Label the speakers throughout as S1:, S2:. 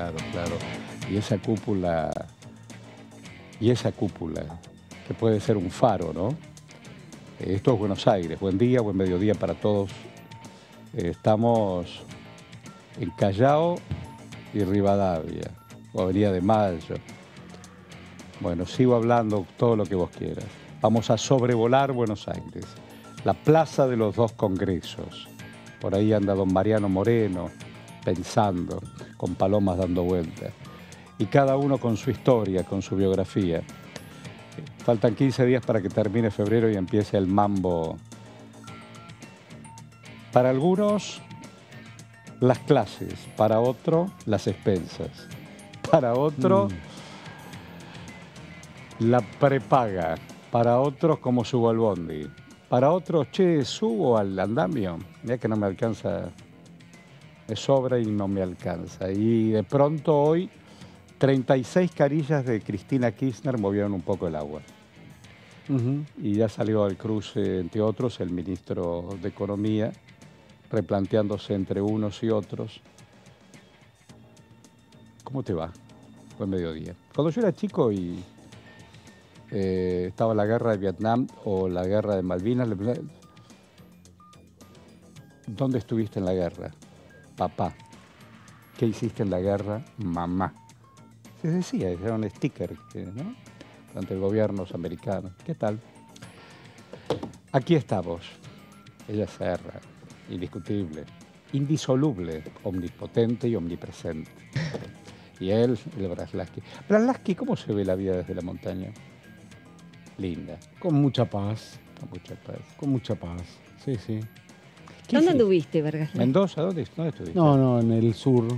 S1: Claro, claro. Y esa cúpula, que puede ser un faro, ¿no? Esto es Buenos Aires. Buen día, buen mediodía para todos. Estamos en Callao y Rivadavia, o Avenida de Mayo. Bueno, sigo hablando todo lo que vos quieras. Vamos a sobrevolar Buenos Aires, la plaza de los dos congresos. Por ahí anda don Mariano Moreno, pensando, con palomas dando vueltas. Y cada uno con su historia, con su biografía. Faltan 15 días para que termine febrero y empiece el mambo. Para algunos, las clases. Para otro, las expensas. Para otro, la prepaga. Para otros, como subo al bondi. Para otros, che, subo al andamio. Mirá que no me alcanza, me sobra y no me alcanza. Y de pronto hoy, 36 carillas de Cristina Kirchner movieron un poco el agua. Y ya salió al cruce, entre otros, el ministro de Economía, replanteándose entre unos y otros. ¿Cómo te va? Buen mediodía. Cuando yo era chico y estaba la guerra de Vietnam o la guerra de Malvinas, ¿dónde estuviste en la guerra? Papá. ¿Qué hiciste en la guerra? Mamá. Se decía, era un sticker, ¿no? Ante el gobierno americano. ¿Qué tal? Aquí estamos. Ella Serra, indiscutible, indisoluble, omnipotente y omnipresente. Y él, el Braslavsky. Braslavsky, ¿cómo se ve la vida desde la montaña? Linda.
S2: Con mucha paz.
S1: Con mucha paz.
S2: Con mucha paz, sí, sí.
S3: ¿Dónde anduviste, Vargas?
S1: ¿Mendoza? ¿Dónde estuviste?
S2: No, en el sur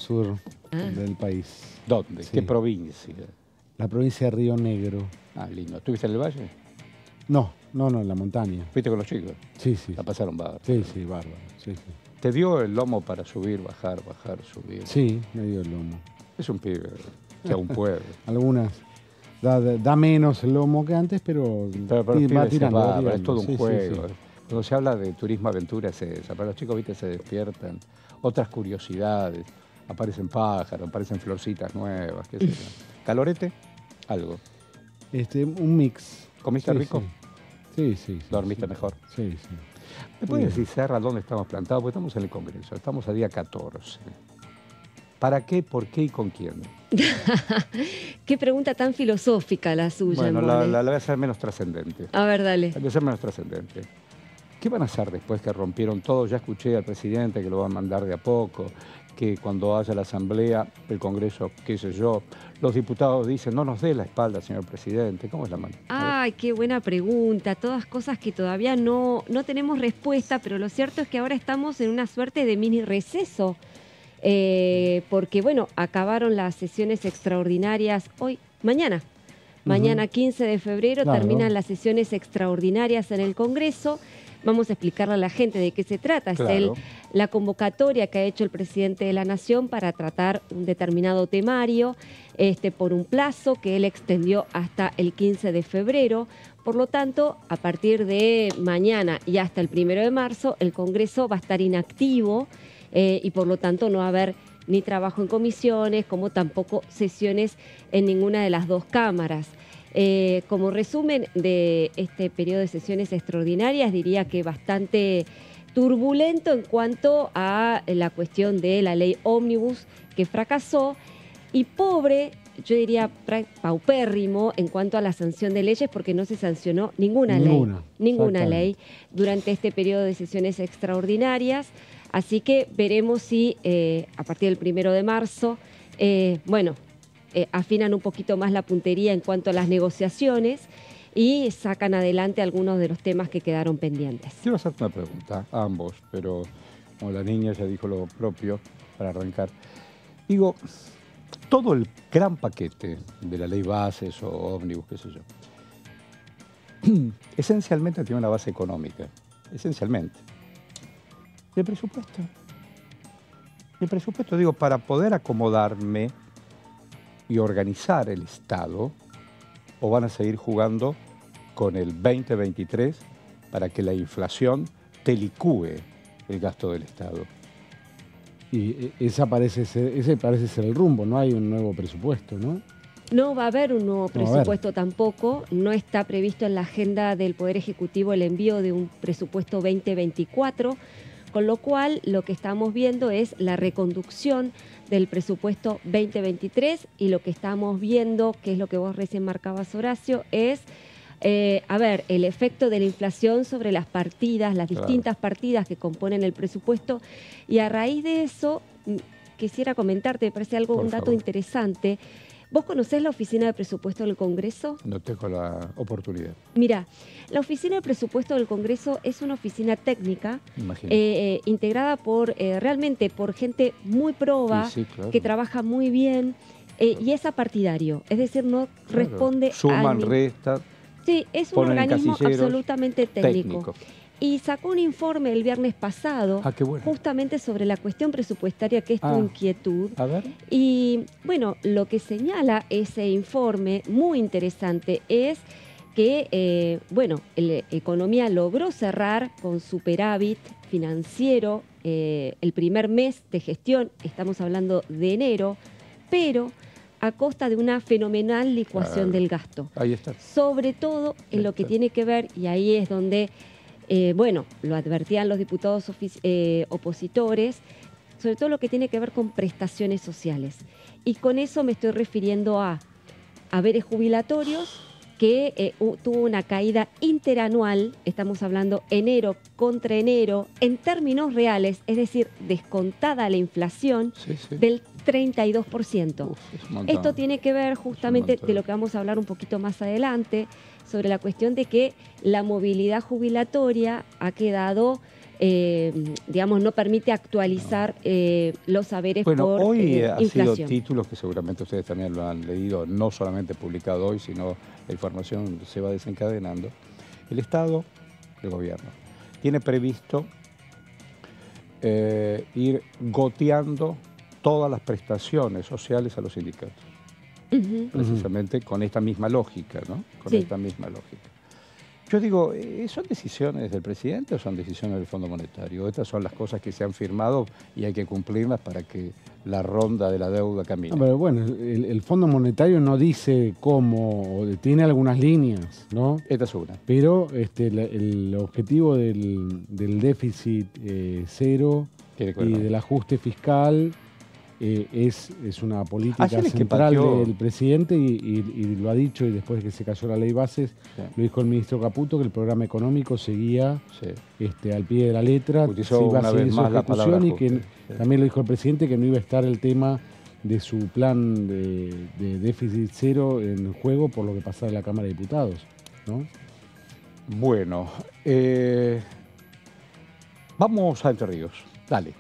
S2: del país.
S1: ¿Dónde?
S2: Sí.
S1: ¿Qué provincia?
S2: La provincia de Río Negro.
S1: Ah, lindo. ¿Estuviste en el valle?
S2: No, en la montaña.
S1: ¿Fuiste con los chicos?
S2: Sí, sí.
S1: La pasaron bárbaro.
S2: Sí, sí, bárbaro. Sí, sí.
S1: ¿Te dio el lomo para subir, bajar, subir?
S2: Sí, me dio el lomo.
S1: Es un pibe que aún puede.
S2: Algunas. Da menos el lomo que antes, pero va tirando.
S1: Es todo un
S2: sí,
S1: juego.
S2: Sí, sí.
S1: Cuando se habla de turismo aventura es esa. Para los chicos, viste, se despiertan otras curiosidades. Aparecen pájaros, aparecen florcitas nuevas, qué sé yo. ¿Calorete? Algo.
S2: Un mix.
S1: ¿Comiste rico?
S2: Sí, sí.
S1: ¿Dormiste mejor?
S2: Sí, sí.
S1: ¿Me puedes decir, Serra, dónde estamos plantados? Porque estamos en el Congreso, estamos a día 14. ¿Para qué, por qué y con quién?
S3: Qué pregunta tan filosófica la suya.
S1: Bueno, la voy a hacer menos trascendente.
S3: A ver, dale.
S1: La voy a hacer menos trascendente. ¿Qué van a hacer después que rompieron todo? Ya escuché al presidente que lo va a mandar de a poco, que cuando haya la asamblea, el Congreso, qué sé yo, los diputados dicen, no nos dé la espalda, señor presidente. ¿Cómo es la mano?
S3: Ay, qué buena pregunta. Todas cosas que todavía no tenemos respuesta, pero lo cierto es que ahora estamos en una suerte de mini receso. Porque, bueno, acabaron las sesiones extraordinarias mañana. Mañana 15 de febrero terminan las sesiones extraordinarias en el Congreso. Vamos a explicarle a la gente de qué se trata.
S1: Claro.
S3: Es la convocatoria que ha hecho el presidente de la Nación para tratar un determinado temario por un plazo que él extendió hasta el 15 de febrero. Por lo tanto, a partir de mañana y hasta el 1 de marzo, el Congreso va a estar inactivo y por lo tanto no va a haber ni trabajo en comisiones, como tampoco sesiones en ninguna de las dos cámaras. Como resumen de este periodo de sesiones extraordinarias, diría que bastante turbulento en cuanto a la cuestión de la ley ómnibus que fracasó y pobre, yo diría paupérrimo en cuanto a la sanción de leyes porque no se sancionó ninguna ley durante este periodo de sesiones extraordinarias. Así que veremos si a partir del 1 de marzo, afinan un poquito más la puntería en cuanto a las negociaciones y sacan adelante algunos de los temas que quedaron pendientes.
S1: Quiero hacerte una pregunta a ambos, pero como la niña ya dijo lo propio para arrancar. Digo, todo el gran paquete de la ley bases o ómnibus, qué sé yo, esencialmente tiene una base económica, esencialmente. ¿De presupuesto? De presupuesto, digo, para poder acomodarme y organizar el Estado, o van a seguir jugando con el 2023 para que la inflación te licúe el gasto del Estado.
S2: Y ese parece ser el rumbo, no hay un nuevo presupuesto, ¿no?
S3: No va a haber un nuevo presupuesto tampoco, no está previsto en la agenda del Poder Ejecutivo el envío de un presupuesto 2024, con lo cual lo que estamos viendo es la reconducción del presupuesto 2023 y lo que estamos viendo, que es lo que vos recién marcabas, Horacio, es el efecto de la inflación sobre las partidas, las distintas partidas que componen el presupuesto, y a raíz de eso quisiera comentarte, me parece un dato interesante. ¿Vos conocés la Oficina de Presupuesto del Congreso?
S1: No tengo la oportunidad.
S3: Mira, la Oficina de Presupuesto del Congreso es una oficina técnica integrada realmente por gente muy proba, que trabaja muy bien y es apartidario. Es decir, no responde
S1: Suman, restan.
S3: Sí, es un organismo absolutamente técnico. Y sacó un informe el viernes pasado, justamente sobre la cuestión presupuestaria, que es tu inquietud.
S1: A ver.
S3: Y bueno, lo que señala ese informe, muy interesante, es que la economía logró cerrar con superávit financiero el primer mes de gestión, estamos hablando de enero, pero a costa de una fenomenal licuación del gasto.
S1: Ahí está.
S3: Sobre todo en lo que tiene que ver, y ahí es donde... lo advertían los diputados opositores, sobre todo lo que tiene que ver con prestaciones sociales. Y con eso me estoy refiriendo a haberes jubilatorios, que tuvo una caída interanual, estamos hablando enero contra enero, en términos reales, es decir, descontada la inflación, del 32%. Esto tiene que ver justamente de lo que vamos a hablar un poquito más adelante, sobre la cuestión de que la movilidad jubilatoria ha quedado, no permite actualizar los saberes por inflación.
S1: Bueno, hoy ha sido títulos que seguramente ustedes también lo han leído, no solamente publicado hoy, sino la información se va desencadenando. El Estado, el gobierno, tiene previsto ir goteando todas las prestaciones sociales a los sindicatos. Precisamente con esta misma lógica, ¿no? Esta misma lógica. Yo digo, ¿son decisiones del presidente o son decisiones del Fondo Monetario? Estas son las cosas que se han firmado y hay que cumplirlas para que la ronda de la deuda camine.
S2: No, pero bueno, el Fondo Monetario no dice cómo, tiene algunas líneas, ¿no?
S1: Esta es una.
S2: Pero el objetivo del déficit cero y del ajuste fiscal... es una política central del presidente y lo ha dicho, y después de que se cayó la ley bases, lo dijo el ministro Caputo, que el programa económico seguía al pie de la letra, se iba a seguir su ejecución, y que también lo dijo el presidente, que no iba a estar el tema de su plan de déficit cero en juego por lo que pasara en la Cámara de Diputados, ¿no?
S1: Bueno, vamos a Entre Ríos, dale.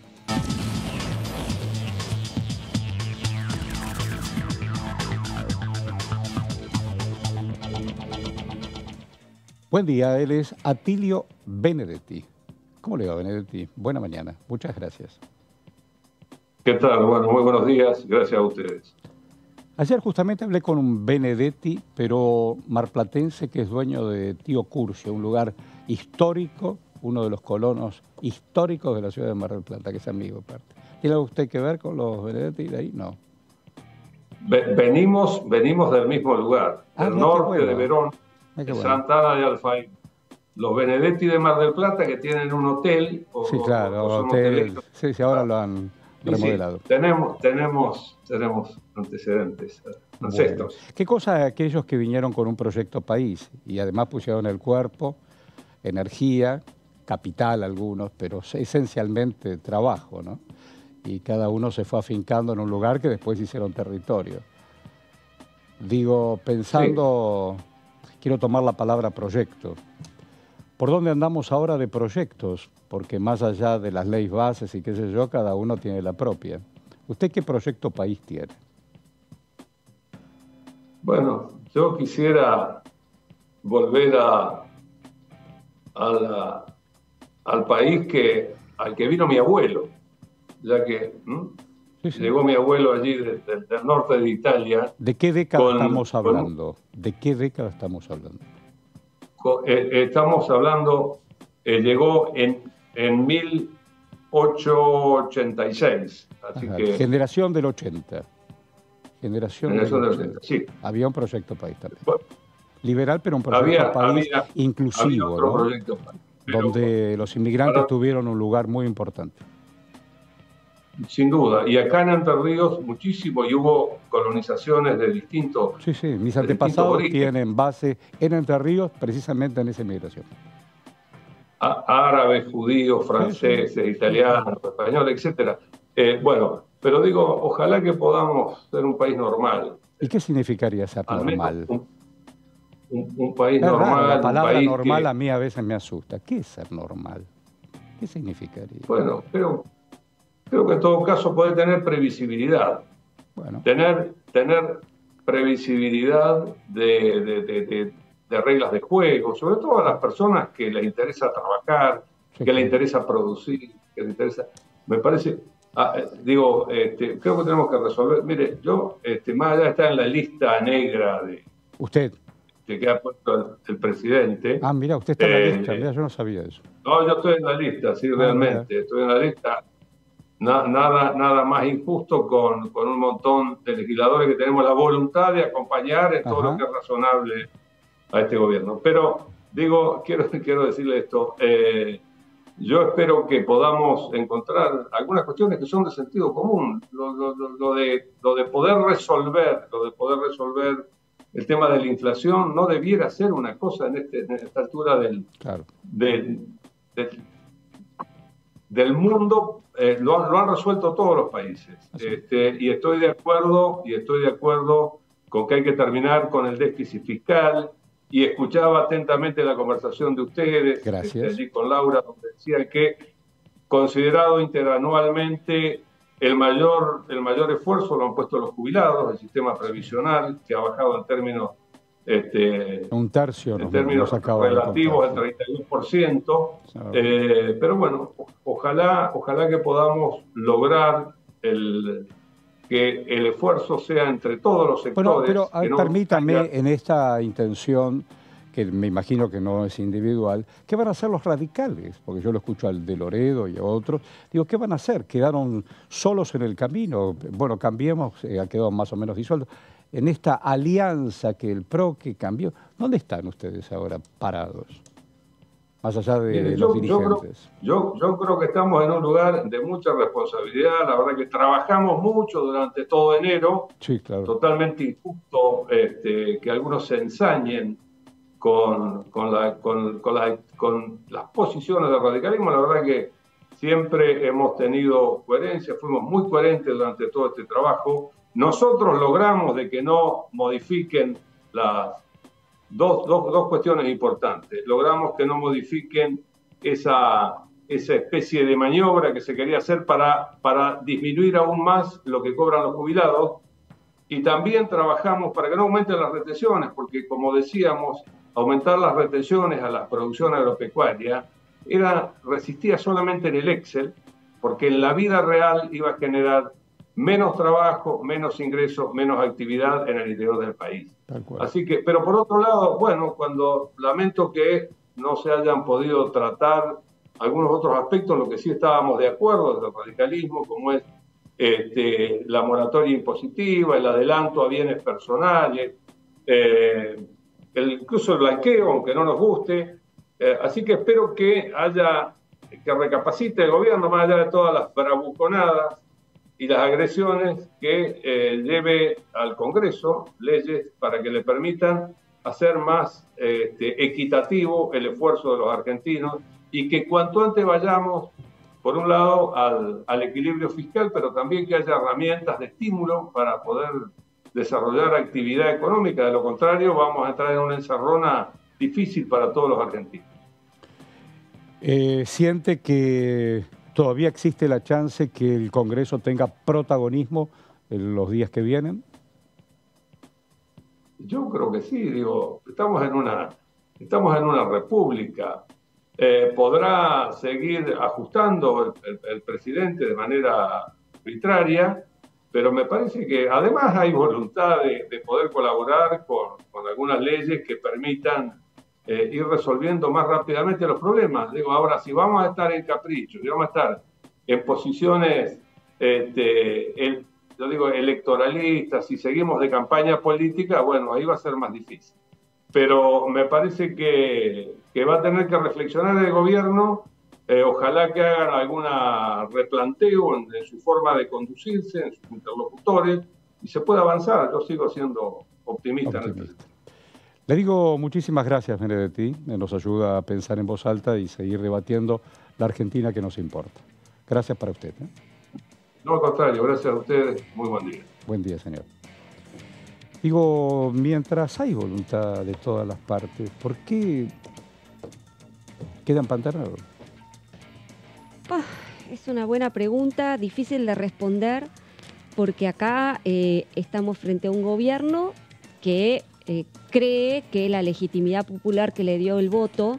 S1: Buen día, él es Atilio Benedetti. ¿Cómo le va, Benedetti? Buena mañana, muchas gracias.
S4: ¿Qué tal? Bueno, muy buenos días, gracias a ustedes.
S1: Ayer justamente hablé con un Benedetti, pero marplatense, que es dueño de Tío Curcio, un lugar histórico, uno de los colonos históricos de la ciudad de Mar del Plata, que es amigo aparte. ¿Tiene algo usted que ver con los Benedetti de ahí? No.
S4: Venimos del mismo lugar, del norte de Verón, de Santa Ana de Alfayda. Los Benedetti de Mar del Plata, que tienen un hotel.
S1: Sí, claro, hotel. Sí, ahora lo han remodelado.
S4: Sí, tenemos antecedentes, ancestros.
S1: Bueno. ¿Qué cosa aquellos que vinieron con un proyecto país y además pusieron el cuerpo, energía, capital algunos, pero esencialmente trabajo, ¿no? Y cada uno se fue afincando en un lugar que después hicieron territorio. Digo, pensando... Sí. Quiero tomar la palabra proyecto. ¿Por dónde andamos ahora de proyectos? Porque más allá de las leyes bases y qué sé yo, cada uno tiene la propia. ¿Usted qué proyecto país tiene?
S4: Bueno, yo quisiera volver al país al que vino mi abuelo, ya que llegó mi abuelo allí del norte de Italia.
S1: ¿De qué década estamos hablando? ¿De qué década estamos hablando?
S4: Estamos hablando, llegó en 886. Así que,
S1: generación del 80. Generación del 80.
S4: Sí.
S1: Había un proyecto país también. Bueno, liberal, pero un proyecto país inclusivo,
S4: otro,
S1: ¿no?
S4: Proyecto país,
S1: donde los inmigrantes tuvieron un lugar muy importante.
S4: Sin duda. Y acá en Entre Ríos muchísimo, y hubo colonizaciones de distintos...
S1: Sí, sí. Mis antepasados tienen base en Entre Ríos precisamente en esa inmigración.
S4: Árabes, judíos, franceses, italianos, españoles, etc. Bueno, pero digo, ojalá que podamos ser un país normal.
S1: ¿Y qué significaría ser normal?
S4: Un país normal.
S1: La palabra
S4: un país
S1: normal a mí a veces me asusta. ¿Qué es ser normal? ¿Qué significaría?
S4: Bueno, creo que en todo caso puede tener previsibilidad. Bueno. Tener previsibilidad de reglas de juego, sobre todo a las personas que les interesa trabajar, que les interesa producir, que les interesa... Me parece... creo que tenemos que resolver... Mire, yo, más allá de estar en la lista negra de...
S1: ¿Usted?
S4: Que ha puesto el presidente...
S1: Ah, mira, usted está en la lista, mira, yo no sabía eso.
S4: No, yo estoy en la lista, sí, realmente, mira. Estoy en la lista. Nada más injusto con un montón de legisladores que tenemos la voluntad de acompañar en todo lo que es razonable a este gobierno. Pero, digo, quiero decirle esto, yo espero que podamos encontrar algunas cuestiones que son de sentido común, lo de poder resolver el tema de la inflación no debiera ser una cosa en esta altura del mundo. Lo han resuelto todos los países. Y estoy de acuerdo con que hay que terminar con el déficit fiscal. Y escuchaba atentamente la conversación de ustedes, allí con Laura, donde decían que, considerado interanualmente, el mayor esfuerzo lo han puesto los jubilados, el sistema previsional, que ha bajado en términos
S1: un tercio,
S4: en términos relativos al 31%. Pero bueno, ojalá que podamos lograr que el esfuerzo sea entre todos los sectores.
S1: Bueno, pero permítame, en esta intención, que me imagino que no es individual, ¿qué van a hacer los radicales? Porque yo lo escucho al de Loredo y a otros. Digo, ¿qué van a hacer? ¿Quedaron solos en el camino? Bueno, Cambiemos, ha quedado más o menos disuelto. En esta alianza que el PRO que cambió, ¿dónde están ustedes ahora parados? Más allá de los dirigentes.
S4: Yo creo que estamos en un lugar de mucha responsabilidad. La verdad que trabajamos mucho durante todo enero.
S1: Sí, claro.
S4: Totalmente injusto que algunos se ensañen con las posiciones del radicalismo. La verdad que siempre hemos tenido coherencia, fuimos muy coherentes durante todo este trabajo. Nosotros logramos de que no modifiquen las dos cuestiones importantes. Logramos que no modifiquen esa especie de maniobra que se quería hacer para disminuir aún más lo que cobran los jubilados, y también trabajamos para que no aumenten las retenciones, porque como decíamos, aumentar las retenciones a la producción agropecuaria resistía solamente en el Excel, porque en la vida real iba a generar menos trabajo, menos ingresos, menos actividad en el interior del país. Así que, pero por otro lado, bueno, lamento que no se hayan podido tratar algunos otros aspectos, lo que sí estábamos de acuerdo desde el radicalismo, como es la moratoria impositiva, el adelanto a bienes personales, incluso el blanqueo, aunque no nos guste. Así que espero que recapacite el gobierno, más allá de todas las bravuconadas y las agresiones, que lleve al Congreso leyes para que le permitan hacer más equitativo el esfuerzo de los argentinos, y que cuanto antes vayamos, por un lado, al equilibrio fiscal, pero también que haya herramientas de estímulo para poder desarrollar actividad económica. De lo contrario, vamos a entrar en una encerrona difícil para todos los argentinos.
S1: ¿Siente que todavía existe la chance que el Congreso tenga protagonismo en los días que vienen?
S4: Yo creo que sí, estamos en una república. Podrá seguir ajustando el presidente de manera arbitraria, pero me parece que además hay voluntad de poder colaborar con algunas leyes que permitan ir resolviendo más rápidamente los problemas. Ahora, si vamos a estar en capricho, si vamos a estar en posiciones, yo digo, electoralistas, si seguimos de campaña política, bueno, ahí va a ser más difícil. Pero me parece que va a tener que reflexionar el gobierno, ojalá que hagan alguna replanteo en su forma de conducirse, en sus interlocutores, y se pueda avanzar. Yo sigo siendo optimista.
S1: Le digo muchísimas gracias, Benedetti, nos ayuda a pensar en voz alta y seguir debatiendo la Argentina que nos importa. Gracias para usted.
S4: No, al contrario, gracias a ustedes. Muy buen día.
S1: Buen día, señor. Digo, mientras hay voluntad de todas las partes, ¿por qué quedan pantanados?
S3: Es una buena pregunta, difícil de responder, porque acá estamos frente a un gobierno que cree que la legitimidad popular que le dio el voto,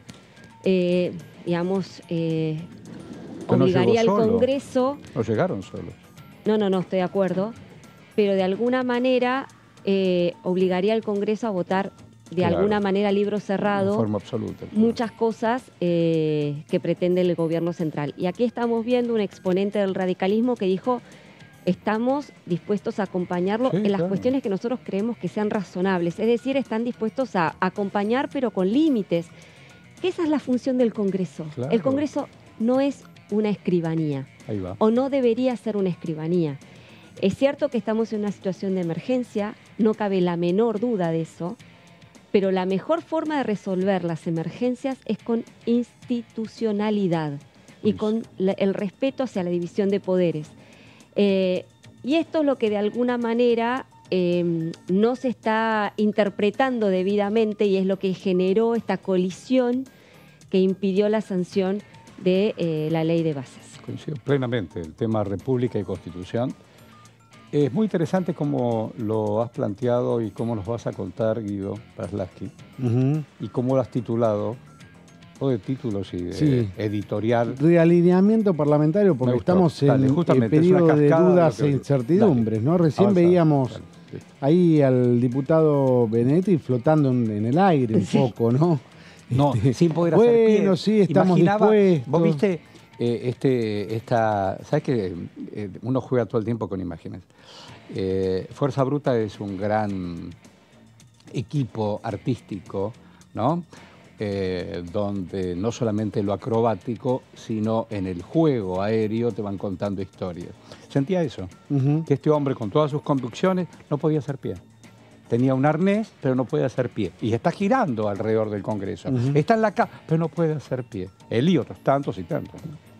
S3: obligaría al Congreso...
S1: No llegaron solos.
S3: No, estoy de acuerdo, pero de alguna manera obligaría al Congreso a votar de alguna manera libro cerrado,
S1: en forma absoluta,
S3: muchas cosas que pretende el gobierno central. Y aquí estamos viendo un exponente del radicalismo que dijo: estamos dispuestos a acompañarlo en las cuestiones que nosotros creemos que sean razonables. Es decir, están dispuestos a acompañar, pero con límites. Que esa es la función del Congreso. Claro. El Congreso no es una escribanía.
S1: Ahí va.
S3: O no debería ser una escribanía. Es cierto que estamos en una situación de emergencia, no cabe la menor duda de eso, pero la mejor forma de resolver las emergencias es con institucionalidad y con el respeto hacia la división de poderes. Y esto es lo que de alguna manera no se está interpretando debidamente y es lo que generó esta colisión que impidió la sanción de la ley de bases.
S1: Coincido plenamente, el tema República y Constitución. Es muy interesante cómo lo has planteado y cómo nos vas a contar, Guido Pazlaski, y cómo lo has titulado, o de títulos y de editorial.
S2: Realineamiento parlamentario, porque estamos en periodo de dudas e incertidumbres, ¿no? Recién veíamos ahí al diputado Benedetti flotando en el aire un poco, ¿no?
S1: No, sin poder hacer pie.
S2: Bueno, sí, estamos dispuestos.
S1: Vos viste ¿sabes que uno juega todo el tiempo con imágenes? Fuerza Bruta es un gran equipo artístico, ¿no? Donde no solamente lo acrobático, sino en el juego aéreo te van contando historias. Sentía eso, que este hombre con todas sus convicciones no podía hacer pie. Tenía un arnés, pero no puede hacer pie. Y está girando alrededor del Congreso. Está en la casa, pero no puede hacer pie. Él y otros tantos y tantos.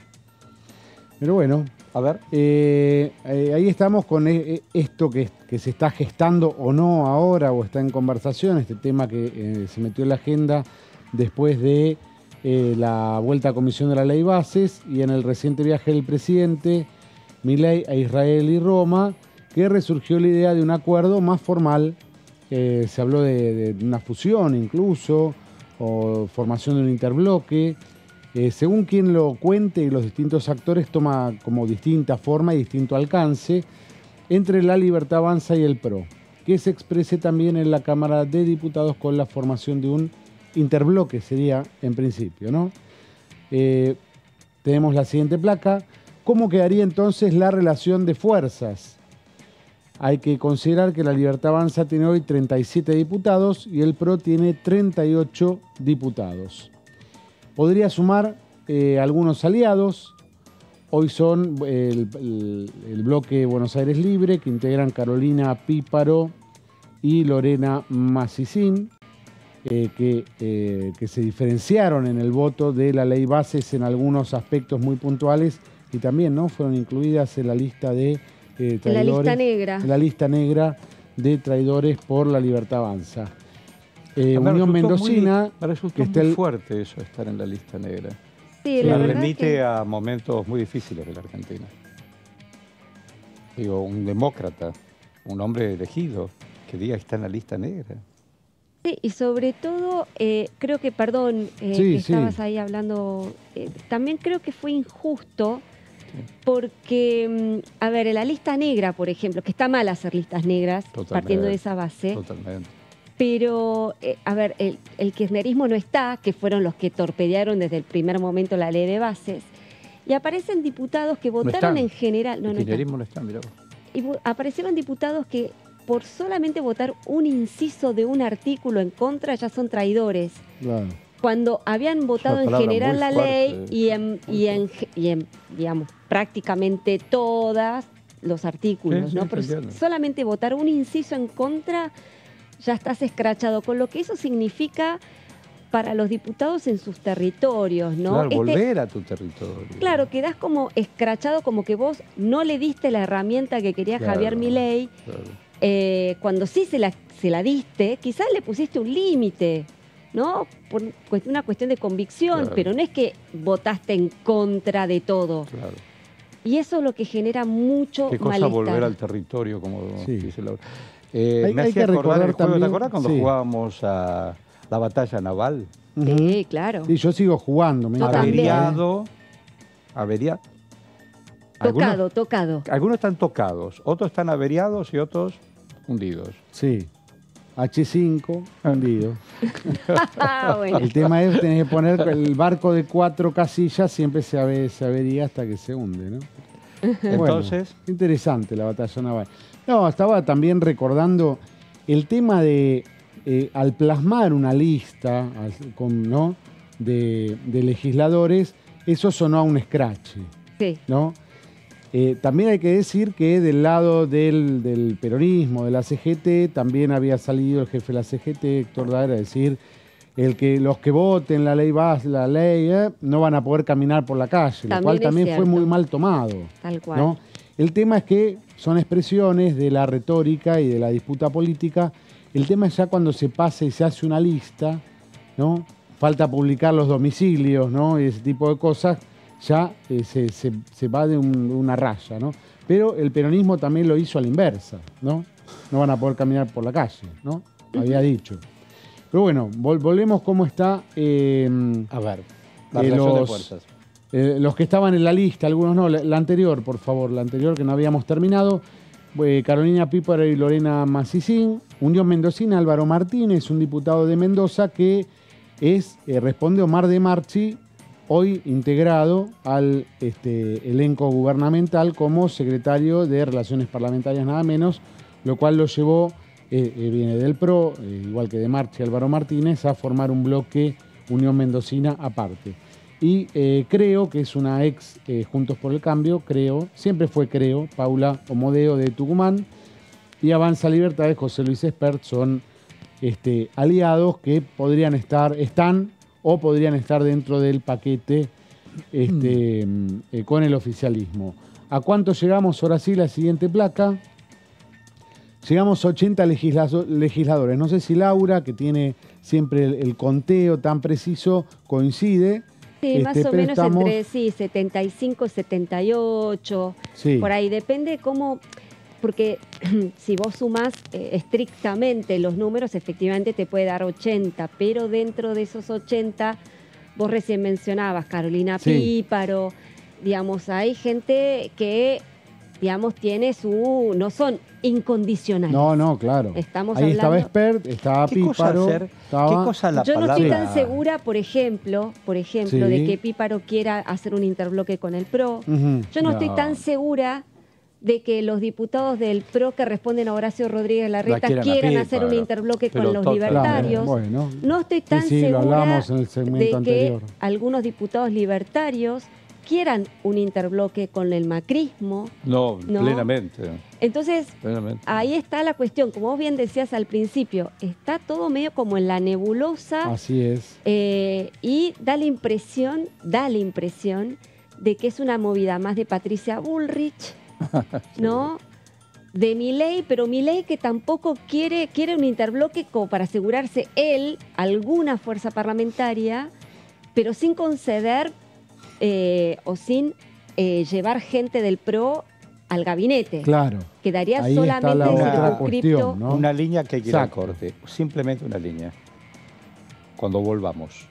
S2: Pero bueno, a ver, ahí estamos con esto que se está gestando o no ahora, o está en conversación, este tema que se metió en la agenda después de la vuelta a comisión de la ley bases y en el reciente viaje del presidente Milei a Israel y Roma, que resurgió la idea de un acuerdo más formal. Se habló de una fusión incluso, o formación de un interbloque. Según quien lo cuente y los distintos actores, toma como distinta forma y distinto alcance entre la Libertad Avanza y el PRO, que se exprese también en la Cámara de Diputados con la formación de un interbloque, sería en principio, ¿no? Tenemos la siguiente placa. ¿Cómo quedaría entonces la relación de fuerzas? Hay que considerar que la Libertad Avanza tiene hoy 37 diputados y el PRO tiene 38 diputados. Podría sumar algunos aliados. Hoy son el bloque Buenos Aires Libre, que integran Carolina Píparo y Lorena Massicin, que se diferenciaron en el voto de la ley bases en algunos aspectos muy puntuales y también, ¿no?, fueron incluidas en la lista de traidores,
S3: la lista negra.
S2: En la lista negra de traidores por la Libertad Avanza. Unión Mendocina.
S1: Me resultó muy fuerte eso, estar en la lista negra.
S3: Sí, la verdad
S1: remite a momentos muy difíciles de la Argentina. Digo, un demócrata, un hombre elegido, que diga que está en la lista negra.
S3: Sí, y sobre todo, creo que, estabas ahí hablando, también creo que fue injusto. Porque, a ver, en la lista negra, por ejemplo, que está mal hacer listas negras, partiendo de esa base.
S1: Totalmente.
S3: Pero, a ver, el kirchnerismo no está, que fueron los que torpedearon desde el primer momento la ley de bases. Y aparecen diputados que votaron en general...
S1: No, el kirchnerismo no está, mirá vos.
S3: Y aparecieron diputados que por solamente votar un inciso de un artículo en contra ya son traidores.
S2: Claro.
S3: Cuando habían votado en general la ley y en, digamos, prácticamente todos los artículos, ¿no? Pero solamente votar un inciso en contra ya estás escrachado, con lo que eso significa para los diputados en sus territorios, ¿no?
S1: Claro, volver a tu territorio.
S3: Claro, quedás como escrachado, como que vos no le diste la herramienta que quería Javier Milei. Claro. Cuando sí se la diste, quizás le pusiste un límite, ¿no? Por una cuestión de convicción, claro. Pero no es que votaste en contra de todo. Claro. Y eso es lo que genera mucho malestar.
S1: ¿Qué cosa volver al territorio, como dice Laura? Me
S2: hay
S1: hacía
S2: que recordar
S1: el juego,
S2: también,
S1: ¿te acuerdas cuando jugábamos a la batalla naval?
S3: Sí, claro.
S2: Sí, yo sigo jugando.
S1: Averiado.
S3: Tocado.
S1: Algunos están tocados, otros están averiados y otros hundidos.
S2: Sí. H5, hundido.
S3: Bueno.
S2: El tema es tener que poner el barco de 4 casillas, siempre se avería hasta que se hunde, ¿no?
S1: Entonces...
S2: Bueno, interesante la batalla naval. No, estaba también recordando el tema de, al plasmar una lista ¿no? de legisladores, eso sonó a un escrache, ¿no? También hay que decir que del lado del peronismo, de la CGT, también había salido el jefe de la CGT, Héctor Daer, a decir los que voten la ley no van a poder caminar por la calle, lo cual también fue muy mal tomado.
S3: Tal cual.
S2: ¿No? El tema es que son expresiones de la retórica y de la disputa política. El tema es ya cuando se pasa y se hace una lista, ¿no? Falta publicar los domicilios, ¿no? Y ese tipo de cosas, ya se va de una raya, ¿no? Pero el peronismo también lo hizo a la inversa, ¿no? No van a poder caminar por la calle, ¿no? Había dicho. Pero bueno, volvemos cómo está.
S1: A ver, la relación de fuerzas.
S2: Los que estaban en la lista, algunos no, la anterior, por favor, la anterior que no habíamos terminado. Carolina Píparo y Lorena Massicín. Unión Mendocina, Álvaro Martínez, un diputado de Mendoza que responde Omar de Marchi, hoy integrado al elenco gubernamental como secretario de Relaciones Parlamentarias nada menos, lo cual lo llevó, viene del PRO, igual que de Marchi Álvaro Martínez, a formar un bloque Unión Mendocina aparte. Y creo que es una ex Juntos por el Cambio, siempre fue Paula Omodeo de Tucumán, y Avanza Libertades, José Luis Espert, son aliados que podrían estar dentro del paquete con el oficialismo. ¿A cuánto llegamos? Ahora sí, la siguiente placa. Llegamos a 80 legisladores. No sé si Laura, que tiene siempre el conteo tan preciso, coincide.
S3: Sí, más o menos entre 75, 78, por ahí. Depende cómo... Porque si vos sumás estrictamente los números, efectivamente te puede dar 80, pero dentro de esos 80, vos recién mencionabas Carolina Píparo, digamos, hay gente que, digamos, tiene no son incondicionales.
S2: No, claro. Ahí estaba Espert, estaba Píparo. ¿Qué
S1: cosa la
S3: Yo
S1: palabra?
S3: no estoy tan segura, por ejemplo, de que Píparo quiera hacer un interbloque con el PRO. Yo no estoy tan segura de que los diputados del PRO que responden a Horacio Rodríguez Larreta quieran hacer un interbloque con los libertarios.
S2: Bueno,
S3: no estoy tan segura
S2: en el segmento
S3: anterior. Que algunos diputados libertarios quieran un interbloque con el macrismo.
S1: No, plenamente.
S3: Entonces, ahí está la cuestión. Como vos bien decías al principio, está todo medio como en la nebulosa.
S2: Así es.
S3: Y da la impresión de que es una movida más de Patricia Bullrich, ¿no? De Milei, pero Milei que tampoco quiere un interbloque como para asegurarse él alguna fuerza parlamentaria, pero sin conceder o sin llevar gente del PRO al gabinete.
S2: Claro.
S3: Quedaría ahí solamente circunscripto.
S1: ¿No? Una línea que hay que ir a corte. Simplemente una línea. Cuando volvamos.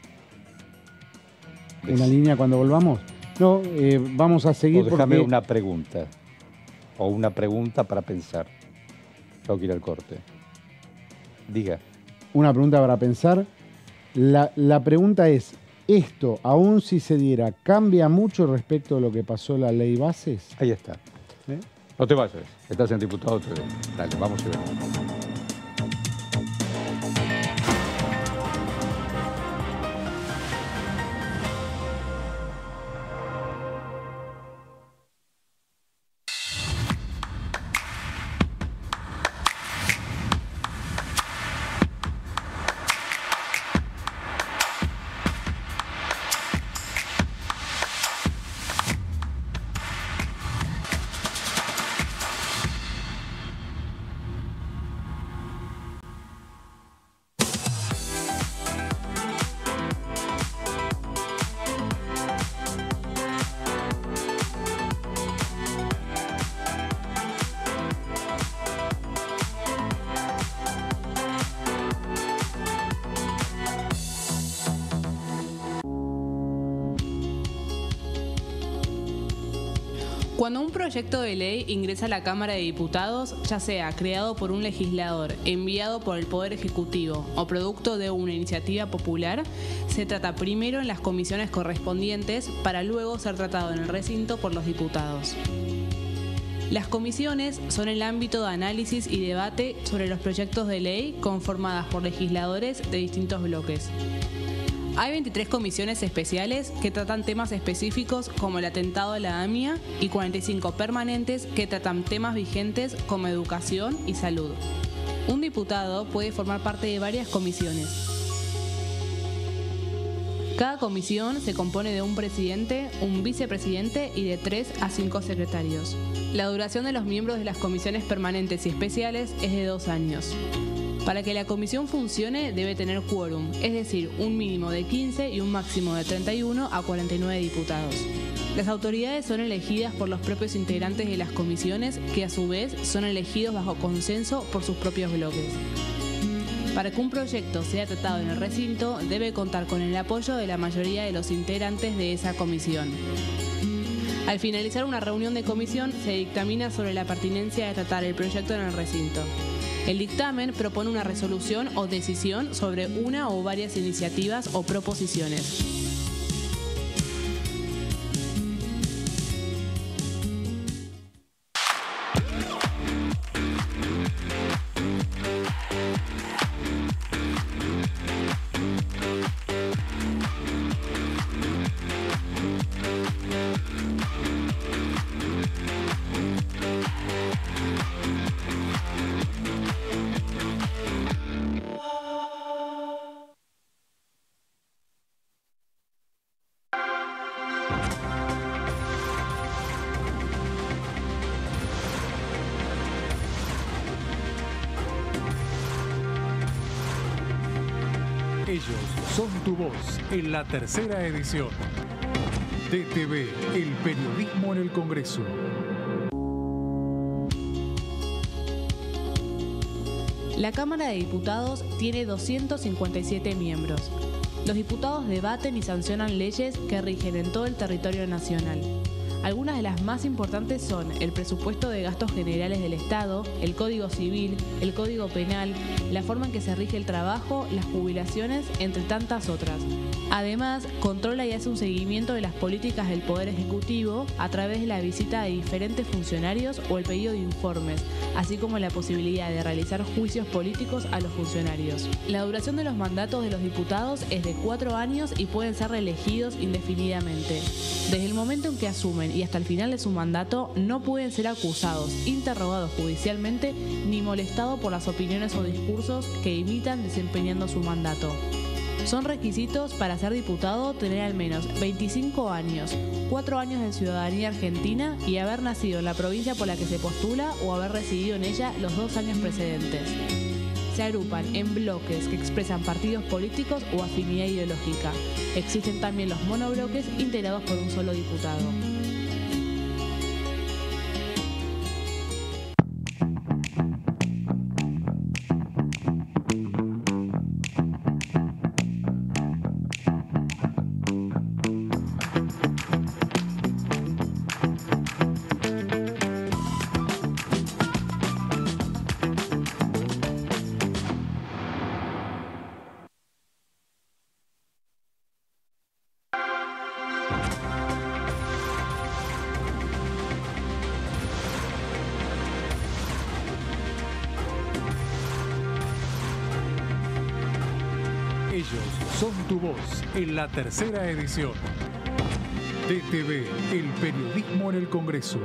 S2: ¿Una línea cuando volvamos? No, vamos a seguir.
S1: O déjame una pregunta. O una pregunta para pensar. Tengo que ir al corte. Diga.
S2: Una pregunta para pensar. La pregunta es, esto, aún si se diera, cambia mucho respecto a lo que pasó en la ley bases.
S1: Ahí está. No te vayas, estás en diputado, dale, vamos a ver.
S5: Cuando un proyecto de ley ingresa a la Cámara de Diputados, ya sea creado por un legislador, enviado por el Poder Ejecutivo o producto de una iniciativa popular, se trata primero en las comisiones correspondientes para luego ser tratado en el recinto por los diputados. Las comisiones son el ámbito de análisis y debate sobre los proyectos de ley conformadas por legisladores de distintos bloques. Hay 23 comisiones especiales que tratan temas específicos como el atentado a la AMIA y 45 permanentes que tratan temas vigentes como educación y salud. Un diputado puede formar parte de varias comisiones. Cada comisión se compone de un presidente, un vicepresidente y de 3 a 5 secretarios. La duración de los miembros de las comisiones permanentes y especiales es de 2 años. Para que la comisión funcione debe tener quórum, es decir, un mínimo de 15 y un máximo de 31 a 49 diputados. Las autoridades son elegidas por los propios integrantes de las comisiones, que a su vez son elegidos bajo consenso por sus propios bloques. Para que un proyecto sea tratado en el recinto, debe contar con el apoyo de la mayoría de los integrantes de esa comisión. Al finalizar una reunión de comisión, se dictamina sobre la pertinencia de tratar el proyecto en el recinto. El dictamen propone una resolución o decisión sobre una o varias iniciativas o proposiciones.
S6: Ellos son tu voz en la tercera edición. DTV, el periodismo en el Congreso.
S5: La Cámara de Diputados tiene 257 miembros. Los diputados debaten y sancionan leyes que rigen en todo el territorio nacional. Algunas de las más importantes son el presupuesto de gastos generales del Estado, el Código Civil, el Código Penal, la forma en que se rige el trabajo, las jubilaciones, entre tantas otras. Además, controla y hace un seguimiento de las políticas del Poder Ejecutivo a través de la visita de diferentes funcionarios o el pedido de informes, así como la posibilidad de realizar juicios políticos a los funcionarios. La duración de los mandatos de los diputados es de 4 años y pueden ser reelegidos indefinidamente. Desde el momento en que asumen y hasta el final de su mandato, no pueden ser acusados, interrogados judicialmente, ni molestados por las opiniones o discursos que imitan desempeñando su mandato. Son requisitos para ser diputado tener al menos 25 años, 4 años de ciudadanía argentina y haber nacido en la provincia por la que se postula o haber residido en ella los 2 años precedentes. Se agrupan en bloques que expresan partidos políticos o afinidad ideológica. Existen también los monobloques integrados por un solo diputado.
S6: Ellos son tu voz en la tercera edición. DTV, el periodismo en el Congreso.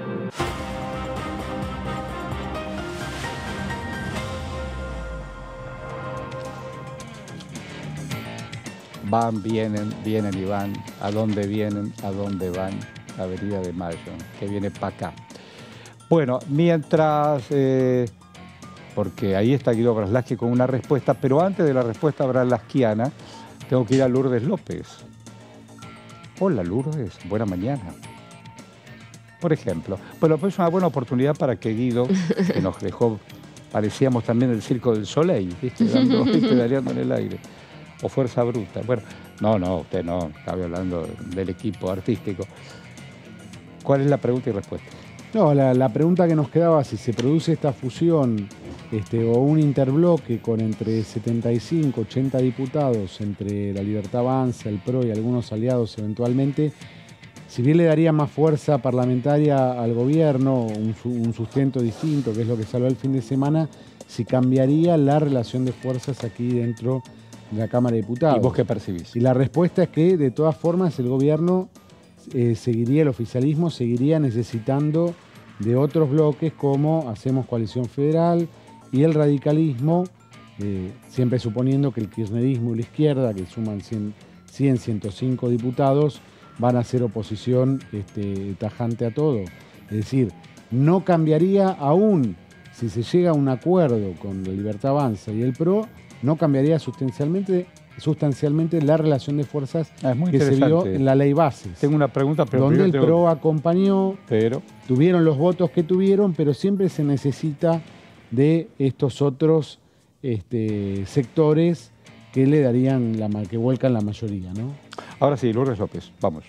S1: Van, vienen, vienen y van. ¿A dónde vienen? ¿A dónde van? Avenida de Mayo, que viene para acá. Bueno, mientras... porque ahí está Guido Braslaschi con una respuesta, pero antes de la respuesta braslasquiana, tengo que ir a Lourdes López. Hola Lourdes, buena mañana. Por ejemplo, bueno, pues es una buena oportunidad para que Guido, que nos dejó, parecíamos también el Circo del Soleil, ¿viste? Dando, pedaleando en el aire. O Fuerza Bruta. Bueno, no, usted no, estaba hablando del equipo artístico. ¿Cuál es la pregunta y respuesta?
S2: No, la pregunta que nos quedaba, si se produce esta fusión o un interbloque con entre 75, 80 diputados entre La Libertad Avanza, el PRO y algunos aliados eventualmente, si bien le daría más fuerza parlamentaria al gobierno, un sustento distinto, que es lo que salió el fin de semana, si cambiaría la relación de fuerzas aquí dentro de la Cámara de Diputados.
S1: ¿Y vos qué percibís?
S2: Y la respuesta es que, de todas formas, el gobierno seguiría, el oficialismo seguiría necesitando de otros bloques como Hacemos Coalición Federal y el radicalismo, siempre suponiendo que el kirchnerismo y la izquierda, que suman 105 diputados, van a hacer oposición tajante a todo. Es decir, no cambiaría aún, si se llega a un acuerdo con La Libertad Avanza y el PRO, no cambiaría sustancialmente la relación de fuerzas que se vio en la ley Bases.
S1: Tengo una pregunta, pero
S2: donde el PRO acompañó, tuvieron los votos que tuvieron, pero siempre se necesita de estos otros sectores que le darían, que vuelcan la mayoría, ¿no?
S1: Ahora sí, Lourdes López, vamos.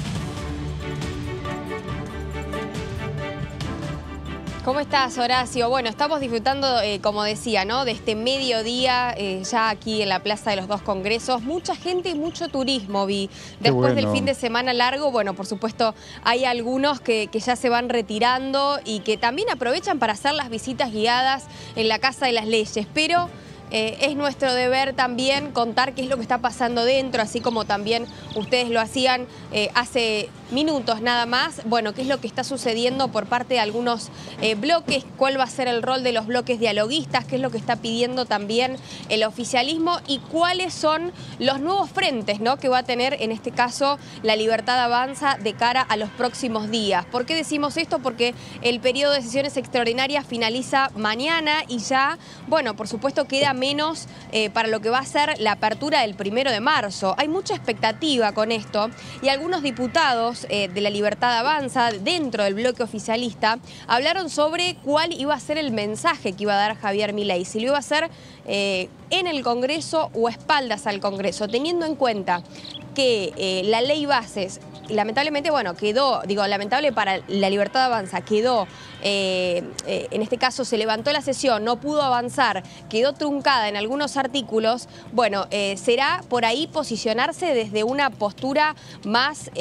S7: ¿Cómo estás, Horacio? Bueno, estamos disfrutando, como decía, ¿no?, de este mediodía ya aquí en la Plaza de los Dos Congresos. Mucha gente y mucho turismo vi. Después del fin de semana largo, bueno, por supuesto, hay algunos que ya se van retirando y que también aprovechan para hacer las visitas guiadas en la Casa de las Leyes. Pero es nuestro deber también contar qué es lo que está pasando dentro, así como también ustedes lo hacían hace minutos nada más. Bueno, qué es lo que está sucediendo por parte de algunos bloques, cuál va a ser el rol de los bloques dialoguistas, qué es lo que está pidiendo también el oficialismo y cuáles son los nuevos frentes, ¿no?, que va a tener en este caso La Libertad Avanza de cara a los próximos días. ¿Por qué decimos esto? Porque el periodo de sesiones extraordinarias finaliza mañana y ya, bueno, por supuesto queda menos para lo que va a ser la apertura del 1 de marzo. Hay mucha expectativa con esto y algunos diputados de La Libertad Avanza, dentro del bloque oficialista, hablaron sobre cuál iba a ser el mensaje que iba a dar Javier Milei, si lo iba a hacer en el Congreso o a espaldas al Congreso, teniendo en cuenta que la ley Bases, lamentablemente, bueno, quedó, digo, lamentable para La Libertad Avanza, quedó, en este caso se levantó la sesión, no pudo avanzar, quedó truncada en algunos artículos. Bueno, será por ahí posicionarse desde una postura más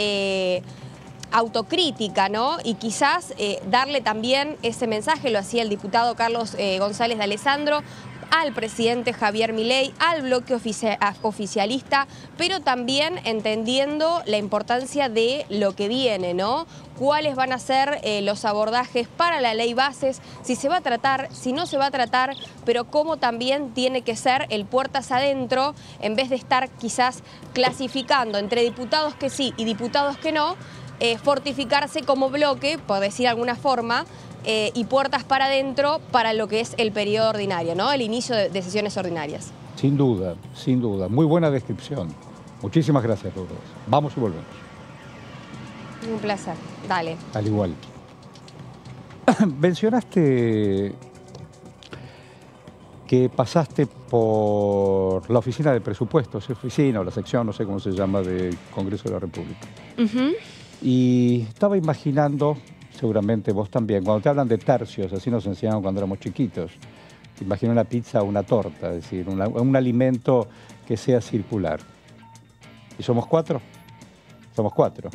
S7: autocrítica, ¿no? Y quizás darle también ese mensaje, lo hacía el diputado Carlos González de Alessandro, al presidente Javier Milei, al bloque oficialista, pero también entendiendo la importancia de lo que viene, ¿no? Cuáles van a ser los abordajes para la ley Bases, si se va a tratar, si no se va a tratar, pero cómo también tiene que ser el puertas adentro, en vez de estar quizás clasificando entre diputados que sí y diputados que no, fortificarse como bloque, por decir de alguna forma, y puertas para adentro para lo que es el periodo ordinario, ¿no?, el inicio de sesiones ordinarias.
S1: Sin duda, sin duda. Muy buena descripción. Muchísimas gracias, Lourdes. Vamos y volvemos.
S7: Un placer. Dale.
S1: Al igual. Mencionaste que pasaste por la oficina de presupuestos, oficina o la sección, no sé cómo se llama, del Congreso de la República. Y estaba imaginando, seguramente vos también, cuando te hablan de tercios, así nos enseñaron cuando éramos chiquitos, te imagino una pizza o una torta, es decir, un alimento que sea circular. ¿Y somos cuatro? Somos cuatro.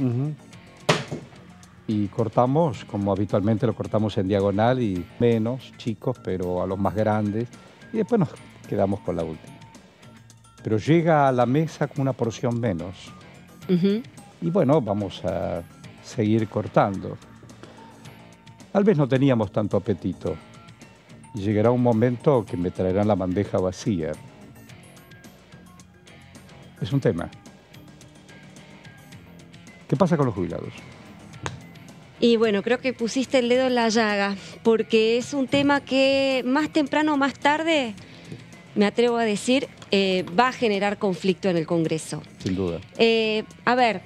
S1: Y cortamos, como habitualmente lo cortamos en diagonal, y menos chicos, pero a los más grandes, y después nos quedamos con la última. pero llega a la mesa con una porción menos. Y bueno, vamos a seguir cortando. Tal vez no teníamos tanto apetito. Y llegará un momento que me traerán la bandeja vacía. Es un tema. ¿Qué pasa con los jubilados?
S3: Y bueno, creo que pusiste el dedo en la llaga, porque es un tema que más temprano o más tarde, me atrevo a decir, va a generar conflicto en el Congreso.
S1: Sin duda.
S3: A ver,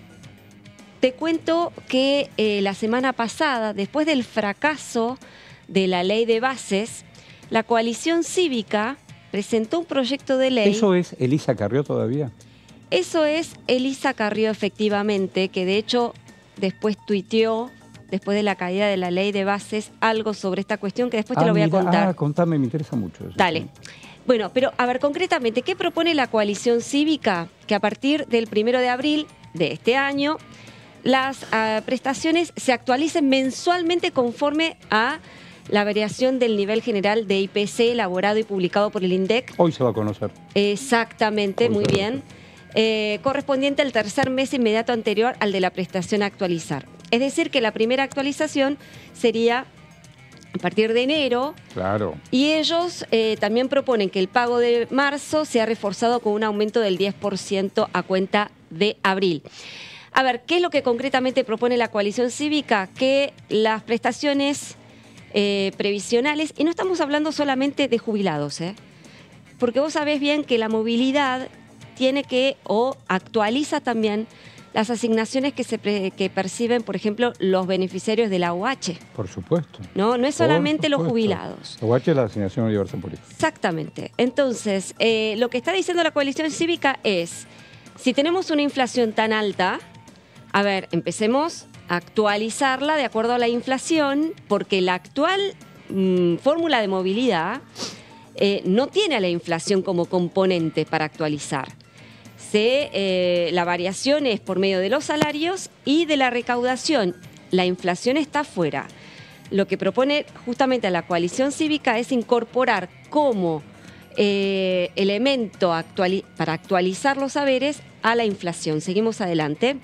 S3: te cuento que la semana pasada, después del fracaso de la ley de bases, la coalición cívica presentó un proyecto de ley.
S1: ¿Eso es Elisa Carrió todavía?
S3: Eso es Elisa Carrió, efectivamente, que de hecho después tuiteó, después de la caída de la ley de bases, algo sobre esta cuestión que después te lo voy a contar.
S1: Contame, me interesa mucho eso.
S3: Dale. Bueno, pero a ver, concretamente, ¿qué propone la coalición cívica? Que a partir del 1 de abril de este año, las prestaciones se actualicen mensualmente conforme a la variación del nivel general de IPC elaborado y publicado por el INDEC.
S1: Hoy se va a conocer.
S3: Exactamente, muy bien. Correspondiente al tercer mes inmediato anterior al de la prestación a actualizar. Es decir, que la primera actualización sería a partir de enero.
S1: Claro.
S3: Y ellos también proponen que el pago de marzo sea reforzado con un aumento del 10% a cuenta de abril. A ver, ¿qué es lo que concretamente propone la coalición cívica? Que las prestaciones previsionales, y no estamos hablando solamente de jubilados, porque vos sabés bien que la movilidad tiene que, o actualiza también, las asignaciones que perciben, por ejemplo, los beneficiarios de la UH.
S1: Por supuesto.
S3: No es solamente los jubilados.
S1: La UH es la asignación universal por hijo.
S3: Exactamente. Entonces, lo que está diciendo la coalición cívica es, si tenemos una inflación tan alta, a ver, empecemos a actualizarla de acuerdo a la inflación, porque la actual fórmula de movilidad no tiene a la inflación como componente para actualizar. La variación es por medio de los salarios y de la recaudación. La inflación está fuera. Lo que propone justamente la coalición cívica es incorporar como elemento para actualizar los saberes a la inflación. Seguimos adelante.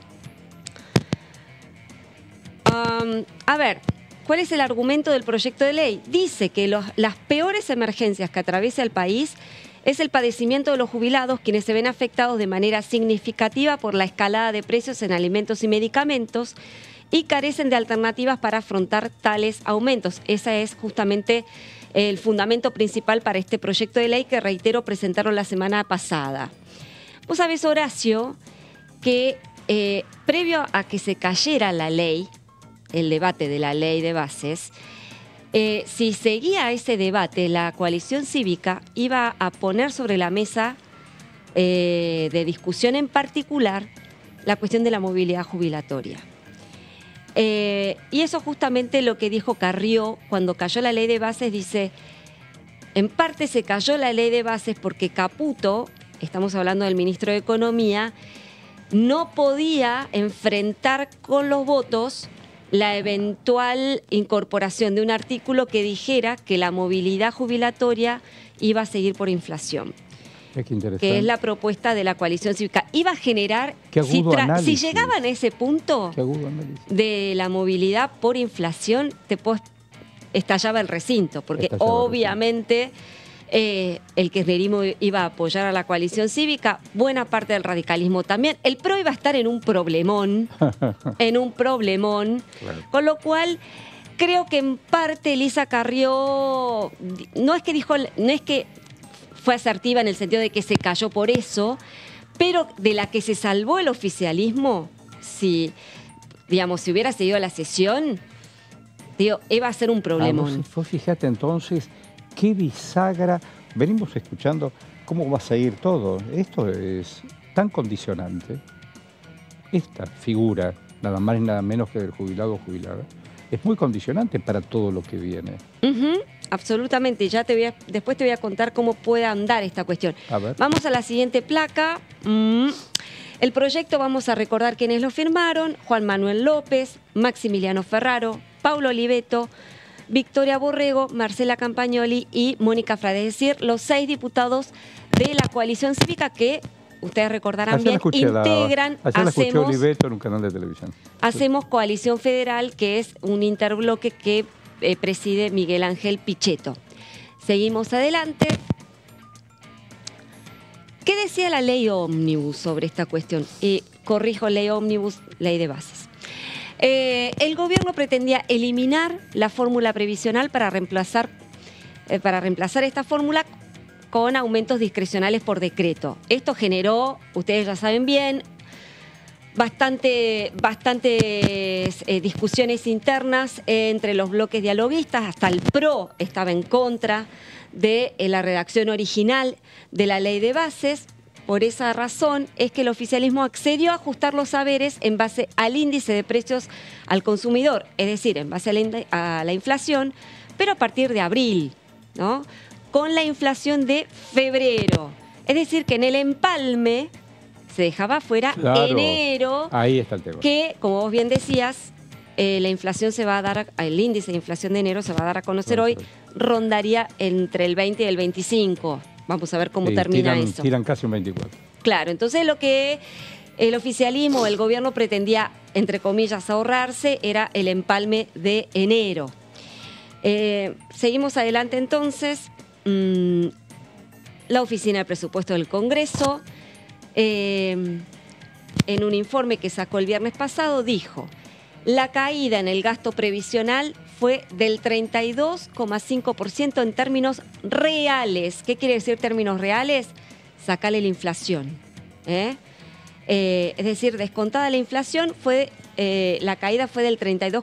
S3: A ver, ¿cuál es el argumento del proyecto de ley? Dice que las peores emergencias que atraviesa el país es el padecimiento de los jubilados, quienes se ven afectados de manera significativa por la escalada de precios en alimentos y medicamentos y carecen de alternativas para afrontar tales aumentos. Ese es justamente el fundamento principal para este proyecto de ley que, reitero, presentaron la semana pasada. Vos sabés, Horacio, que previo a que se cayera la ley, el debate de la ley de bases, si seguía ese debate, la coalición cívica iba a poner sobre la mesa de discusión en particular la cuestión de la movilidad jubilatoria. Y eso justamente lo que dijo Carrió cuando cayó la ley de bases. Dice, en parte se cayó la ley de bases porque Caputo, estamos hablando del ministro de Economía, no podía enfrentar con los votos la eventual incorporación de un artículo que dijera que la movilidad jubilatoria iba a seguir por inflación. Que es la propuesta de la coalición cívica. Iba a generar, si llegaban a ese punto de la movilidad por inflación, estallaba el recinto, porque obviamente el kirchnerismo iba a apoyar a la coalición cívica, buena parte del radicalismo también. El PRO iba a estar en un problemón, claro. Con lo cual creo que en parte Elisa Carrió no es que fue asertiva en el sentido de que se cayó por eso, pero de la que se salvó el oficialismo, si hubiera seguido la sesión, iba a ser un problemón.
S1: Fíjate entonces, qué bisagra. Venimos escuchando cómo va a seguir todo. Esto es tan condicionante. Esta figura, nada más y nada menos que del jubilado o jubilada, es muy condicionante para todo lo que viene.
S3: Absolutamente. Después te voy a contar cómo puede andar esta cuestión. Vamos a la siguiente placa. El proyecto, vamos a recordar quiénes lo firmaron: Juan Manuel López, Maximiliano Ferraro, Paulo Oliveto, Victoria Borrego, Marcela Campagnoli y Mónica Frade, es decir, los 6 diputados de la coalición cívica que, ustedes recordarán bien, integran,
S1: Oliveto en un canal de televisión.
S3: Hacemos Coalición Federal, que es un interbloque que preside Miguel Ángel Pichetto. Seguimos adelante. ¿Qué decía la ley ómnibus sobre esta cuestión? Corrijo, ley ómnibus, ley de bases. El gobierno pretendía eliminar la fórmula previsional para reemplazar esta fórmula con aumentos discrecionales por decreto. Esto generó, ustedes ya saben bien, bastantes discusiones internas entre los bloques dialoguistas. Hasta el PRO estaba en contra de la redacción original de la ley de bases. Por esa razón es que el oficialismo accedió a ajustar los saberes en base al índice de precios al consumidor, es decir, en base a la inflación, pero a partir de abril, ¿no? Con la inflación de febrero. Es decir, que en el empalme se dejaba fuera enero.
S1: Ahí está el tema.
S3: Que, como vos bien decías, la inflación se va a dar, el índice de inflación de enero se va a dar a conocer hoy, rondaría entre el 20 y el 25. Vamos a ver cómo termina eso.
S1: Tiran casi un 24.
S3: Claro, entonces lo que el oficialismo, el gobierno pretendía, entre comillas, ahorrarse, era el empalme de enero. Seguimos adelante entonces. La Oficina de Presupuesto del Congreso, en un informe que sacó el viernes pasado, dijo: la caída en el gasto previsional fue del 32,5% en términos reales. ¿Qué quiere decir términos reales? Sácale la inflación. Es decir, descontada la inflación, la caída fue del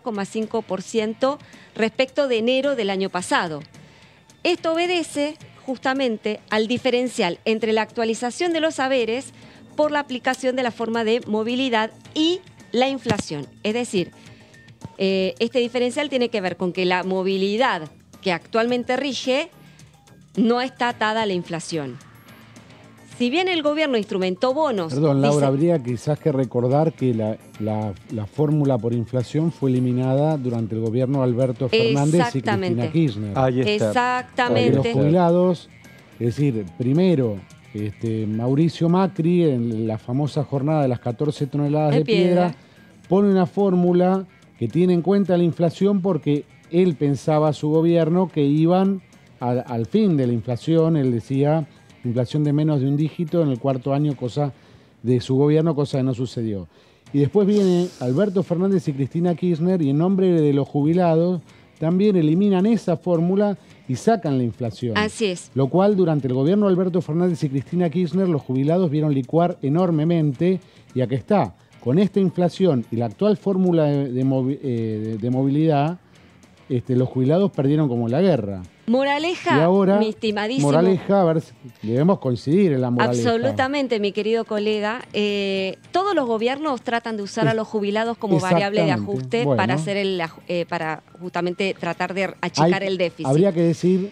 S3: 32,5% respecto de enero del año pasado. Esto obedece justamente al diferencial entre la actualización de los saberes por la aplicación de la forma de movilidad y la inflación. Es decir, este diferencial tiene que ver con que la movilidad que actualmente rige no está atada a la inflación. Si bien el gobierno instrumentó bonos...
S2: Perdón, Laura, habría quizás que recordar que la fórmula por inflación fue eliminada durante el gobierno de Alberto Fernández y Cristina Kirchner.
S1: Ahí está.
S3: Exactamente.
S2: Los jubilados, es decir, primero Mauricio Macri, en la famosa jornada de las 14 toneladas de piedra, pone una fórmula que tiene en cuenta la inflación porque él pensaba, su gobierno, que iban al fin de la inflación. Él decía inflación de menos de un dígito en el cuarto año, cosa de su gobierno, cosa que no sucedió. Y después viene Alberto Fernández y Cristina Kirchner y en nombre de los jubilados también eliminan esa fórmula y sacan la inflación.
S3: Así es.
S2: Lo cual durante el gobierno de Alberto Fernández y Cristina Kirchner los jubilados vieron licuar enormemente, y aquí está, con esta inflación y la actual fórmula de movilidad, los jubilados perdieron como la guerra.
S3: Moraleja,
S2: y ahora,
S3: mi estimadísimo.
S2: Moraleja, a ver, debemos coincidir en la moraleja.
S3: Absolutamente, mi querido colega. Todos los gobiernos tratan de usar a los jubilados como variable de ajuste, bueno, para hacer para justamente tratar de achicar el déficit.
S2: Habría que decir,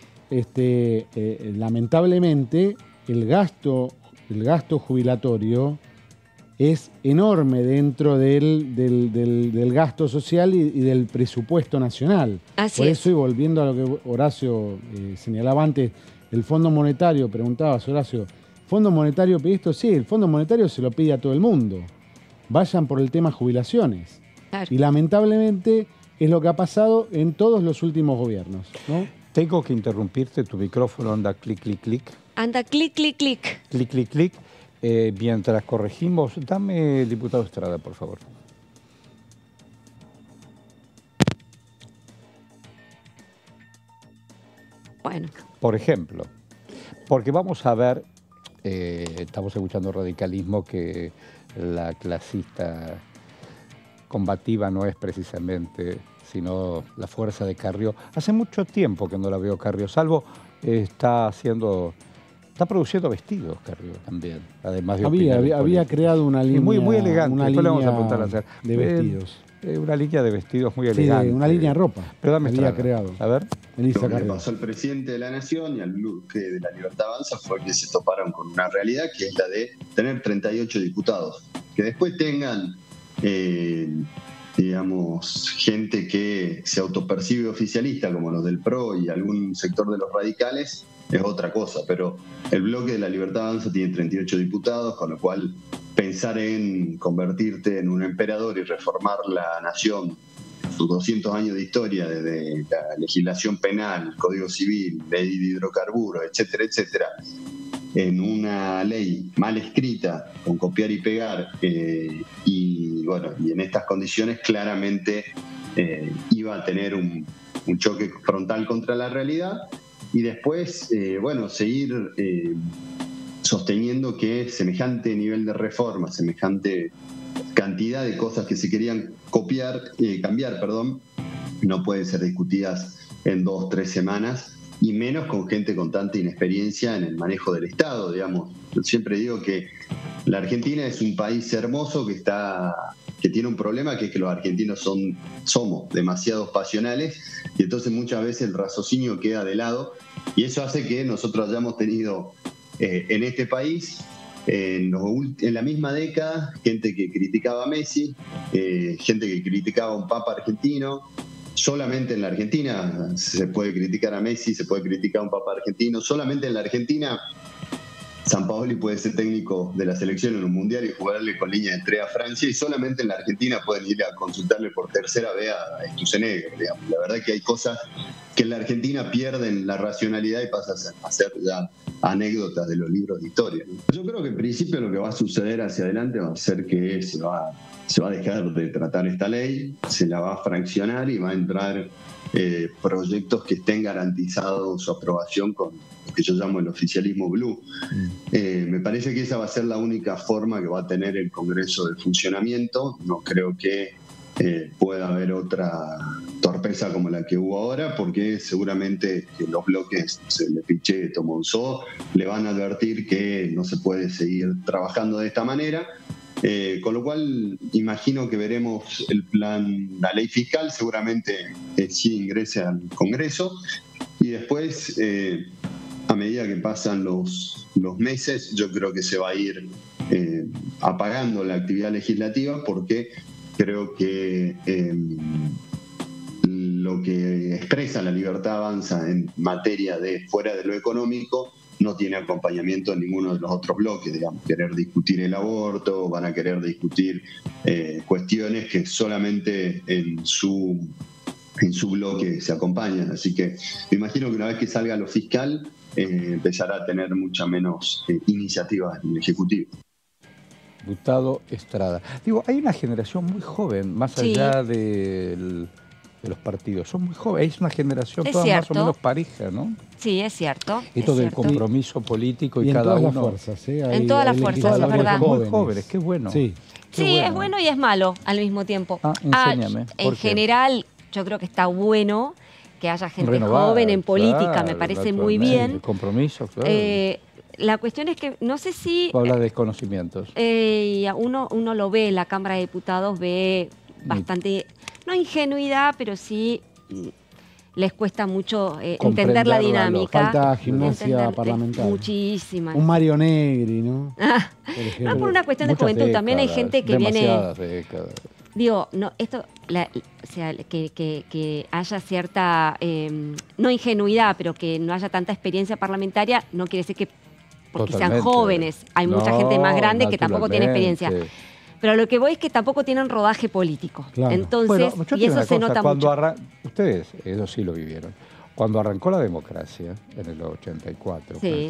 S2: lamentablemente, el gasto jubilatorio es enorme dentro del gasto social y del presupuesto nacional.
S3: Así
S2: Por eso, y volviendo a lo que Horacio señalaba antes, el Fondo Monetario, preguntabas, Horacio, ¿Fondo Monetario pide esto? Sí, el Fondo Monetario se lo pide a todo el mundo. Vayan por el tema jubilaciones.
S3: Claro.
S2: Y lamentablemente es lo que ha pasado en todos los últimos gobiernos, ¿no?
S1: Tengo que interrumpirte, tu micrófono anda clic, clic, clic.
S3: Anda clic, clic, clic.
S1: Clic, clic, clic. Mientras corregimos, dame el diputado Estrada, por favor.
S3: Bueno.
S1: Por ejemplo, porque vamos a ver, estamos escuchando radicalismo, que la clasista combativa no es precisamente, sino la fuerza de Carrió. Hace mucho tiempo que no la veo Carrió, salvo está produciendo vestidos, Carrió, también. Además de
S2: había creado una línea
S1: muy elegante.
S2: Una
S1: Después
S2: línea
S1: le vamos a apuntar a hacer
S2: de vestidos.
S1: Una línea de vestidos muy elegante.
S2: Sí, una línea de ropa.
S1: Pero dame
S2: había creado.
S1: A ver.
S8: Lo que le pasó al presidente de la Nación y al bloque de la Libertad Avanza fue que se toparon con una realidad que es la de tener 38 diputados. Que después tengan digamos, gente que se autopercibe oficialista, como los del PRO y algún sector de los radicales, es otra cosa. Pero el bloque de la Libertad Avanza tiene 38 diputados, con lo cual pensar en convertirte en un emperador y reformar la nación, sus 200 años de historia, desde la legislación penal, Código Civil, ley de hidrocarburos, etcétera, etcétera, en una ley mal escrita, con copiar y pegar, y en estas condiciones claramente iba a tener un choque frontal contra la realidad, y después, seguir sosteniendo que semejante nivel de reforma, semejante cantidad de cosas que se querían cambiar, no pueden ser discutidas en 2 o 3 semanas, y menos con gente con tanta inexperiencia en el manejo del Estado, digamos. Yo siempre digo que la Argentina es un país hermoso que tiene un problema, que es que los argentinos somos demasiado pasionales, y entonces muchas veces el raciocinio queda de lado, y eso hace que nosotros hayamos tenido en este país, en la misma década, gente que criticaba a Messi, gente que criticaba a un papa argentino. Solamente en la Argentina se puede criticar a Messi, se puede criticar a un papa argentino. Solamente en la Argentina Sampaoli puede ser técnico de la selección en un mundial y jugarle con línea de 3 a Francia, y solamente en la Argentina pueden ir a consultarle por tercera vez a Sturzenegger, digamos. La verdad que hay cosas que en la Argentina pierden la racionalidad y pasan a ser ya anécdotas de los libros de historia, ¿no? Yo creo que en principio lo que va a suceder hacia adelante va a ser que se va a dejar de tratar esta ley, se la va a fraccionar y va a entrar proyectos que estén garantizados su aprobación con lo que yo llamo el oficialismo blue. Me parece que esa va a ser la única forma que va a tener el Congreso de funcionamiento. No creo que pueda haber otra torpeza como la que hubo ahora, porque seguramente que los bloques, el Pichetto, Monzó, le van a advertir que no se puede seguir trabajando de esta manera. Con lo cual imagino que veremos la ley fiscal, seguramente sí ingrese al Congreso, y después, a medida que pasan los meses, yo creo que se va a ir apagando la actividad legislativa, porque creo que lo que expresa la Libertad Avanza en materia de fuera de lo económico no tiene acompañamiento en ninguno de los otros bloques, digamos. Querer discutir el aborto, van a querer discutir cuestiones que solamente en su bloque se acompañan. Así que me imagino que una vez que salga lo fiscal, empezará a tener mucha menos iniciativa en el Ejecutivo.
S1: Diputado Estrada. Digo, hay una generación muy joven, más allá de los partidos. Son muy jóvenes, es una generación toda más o menos pareja, ¿no?
S3: Sí, es cierto.
S1: Esto del compromiso político y cada
S2: uno.
S1: En todas
S2: las fuerzas, ¿eh?
S3: En todas las fuerzas, es verdad.
S1: Muy jóvenes, qué bueno.
S3: Sí, bueno. Es bueno y es malo al mismo tiempo.
S1: Enséñame.
S3: En general, yo creo que está bueno que haya gente joven en política, me parece muy bien.
S1: El compromiso, claro.
S3: La cuestión es que no sé si...
S1: Habla de desconocimientos.
S3: Uno lo ve, la Cámara de Diputados ve bastante, no ingenuidad, pero sí les cuesta mucho entender la dinámica.
S2: Falta gimnasia parlamentaria.
S3: Muchísima.
S2: Un Mario Negri, ¿no?
S3: No por una cuestión de juventud, también hay gente que viene...
S1: décadas.
S3: Digo, no, esto, o sea, que haya cierta, no ingenuidad, pero que no haya tanta experiencia parlamentaria, no quiere decir que porque sean jóvenes. Hay mucha gente más grande que tampoco tiene experiencia. Pero lo que voy es que tampoco tienen rodaje político. Claro. Entonces, y eso se nota mucho.
S1: Ustedes, eso sí lo vivieron. Cuando arrancó la democracia, en el 84, qué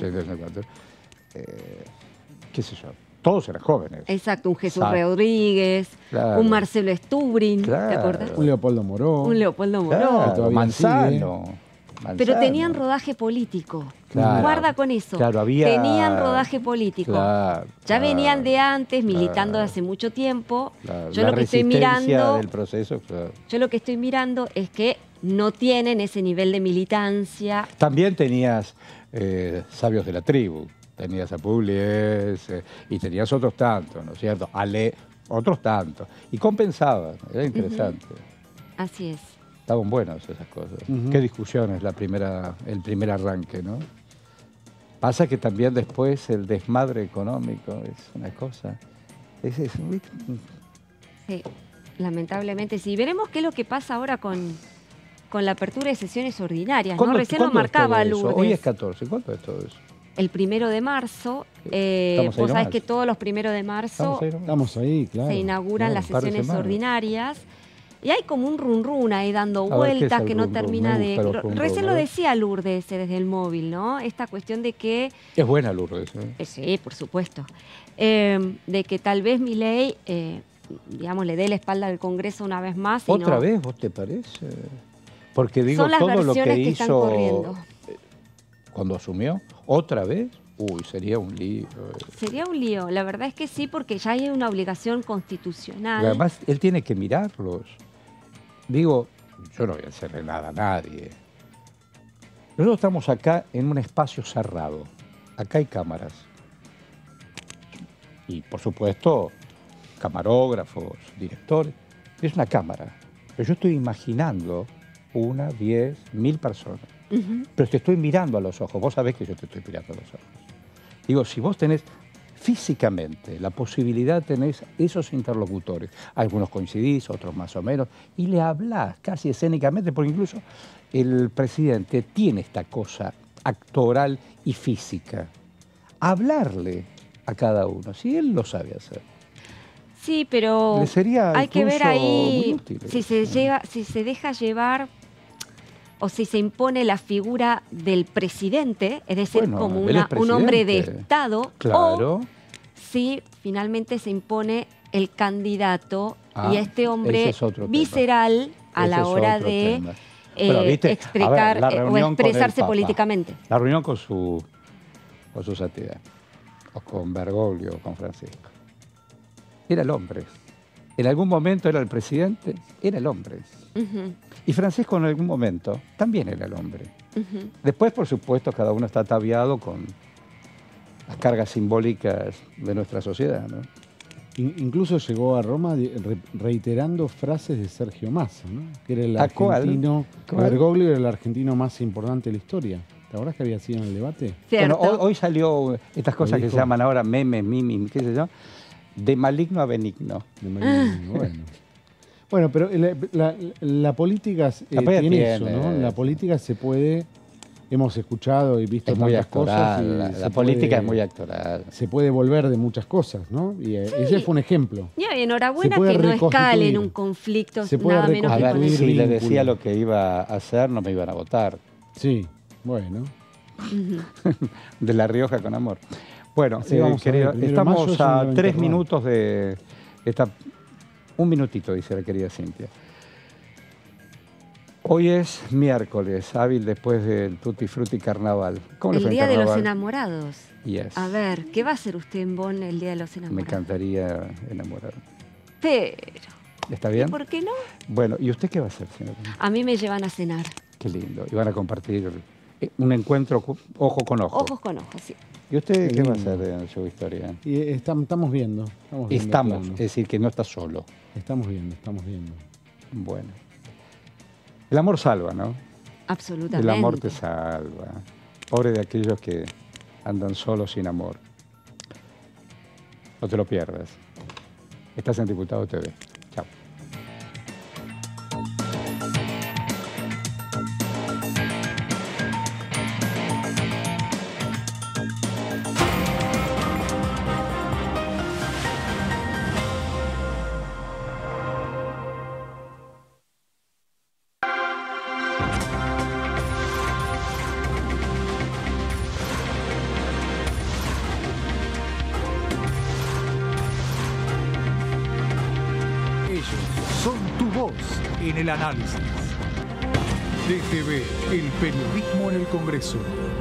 S1: sé yo, todos eran jóvenes.
S3: Exacto, un Jesús Rodríguez, un Marcelo Stubrin, ¿te acuerdas?
S2: Un Leopoldo Moró.
S1: Claro, Manzano.
S3: Pero tenían rodaje político. Guarda con eso. Tenían rodaje político. Ya venían de antes, militando hace mucho tiempo. Yo lo que estoy mirando
S1: del proceso,
S3: yo lo que estoy mirando es que no tienen ese nivel de militancia.
S1: También tenías sabios de la tribu. Tenías a Publies y tenías otros tantos, ¿no es cierto? Otros tantos. Y compensaban. Era interesante.
S3: Así es.
S1: Estaban buenas esas cosas. Qué discusiones el primer arranque, ¿no? Pasa que también después el desmadre económico es una cosa.
S3: Sí. Lamentablemente sí. Veremos qué es lo que pasa ahora con la apertura de sesiones ordinarias, ¿no? Recién lo marcaba Lourdes.
S1: Hoy es 14, ¿cuándo es todo eso?
S3: El 1 de marzo, vos sabés que todos los 1 de marzo
S2: estamos ahí, claro,
S3: se inauguran las sesiones ordinarias. Y hay como un run ahí dando vueltas que no termina de... Recién lo decía Lourdes desde el móvil, ¿no? Esta cuestión de que...
S1: Es buena Lourdes,
S3: sí, por supuesto. De que tal vez Milei, digamos, le dé la espalda al Congreso una vez más.
S1: ¿Otra vez, vos te parece? Porque digo, todo lo que hizo cuando asumió, ¿otra vez? Uy, sería un lío.
S3: Sería un lío, la verdad es que sí, porque ya hay una obligación constitucional.
S1: Además, él tiene que mirarlos. Digo, yo no voy a hacerle nada a nadie. Nosotros estamos acá en un espacio cerrado. Acá hay cámaras. Y, por supuesto, camarógrafos, directores. Es una cámara. Pero yo estoy imaginando 1, 10, 1000 personas. Pero te estoy mirando a los ojos. Vos sabés que yo te estoy mirando a los ojos. Digo, si vos tenés físicamente la posibilidad, tenés esos interlocutores. Algunos coincidís, otros más o menos, y le hablás casi escénicamente, porque incluso el presidente tiene esta cosa actoral y física. Hablarle a cada uno, si él lo sabe hacer.
S3: Sí, pero hay que ver ahí si se deja llevar o si se impone la figura del presidente, es decir, como un hombre de Estado, o si finalmente se impone el candidato y este hombre visceral a la hora de explicar o expresarse políticamente.
S1: La reunión con su santidad, o con Bergoglio, o con Francisco. Era el hombre. En algún momento era el presidente, era el hombre. Y Francisco en algún momento también era el hombre. Después, por supuesto, cada uno está ataviado con las cargas simbólicas de nuestra sociedad, ¿no?
S2: Incluso llegó a Roma reiterando frases de Sergio Massa, ¿no? Que era el argentino. Bergoglio era el argentino más importante de la historia. ¿Te acordás que había sido en el debate?
S1: Bueno, hoy salió estas cosas que se llaman ahora memes, mimim, qué sé yo, de maligno a benigno.
S2: De maligno, bueno, pero la política tiene eso, ¿no? La política se puede... Hemos escuchado y visto tantas cosas.
S1: La política es muy actoral.
S2: Se puede volver de muchas cosas, ¿no? Y ese fue un ejemplo.
S3: Y enhorabuena que no escale en un conflicto nada menos que con
S1: eso. Si le decía lo que iba a hacer, no me iban a votar.
S2: Sí, bueno.
S1: De La Rioja con amor. Bueno, querido, estamos a 3 minutos de esta... Un minutito, dice la querida Cintia. Hoy es miércoles, hábil después del Tutti Frutti Carnaval. ¿Cómo
S3: el Día de los Enamorados.
S1: Yes.
S3: A ver, ¿qué va a hacer usted en Bonn el Día de los Enamorados?
S1: Me encantaría enamorar.
S3: Pero...
S1: ¿Está bien?
S3: ¿Por qué no?
S1: Bueno, ¿y usted qué va a hacer, señora?
S3: A mí me llevan a cenar.
S1: Qué lindo. Y van a compartir un encuentro ojo con ojo.
S3: Ojos con ojos, sí.
S1: ¿Y usted qué va a hacer en su historia?
S2: Y estamos viendo.
S1: Estamos, es decir, que no está solo.
S2: Estamos viendo.
S1: Bueno. El amor salva, ¿no?
S3: Absolutamente.
S1: El amor te salva. Pobre de aquellos que andan solos sin amor. No te lo pierdas. Estás en Diputado TV. Chao.
S6: En el análisis. DTV, el periodismo en el Congreso.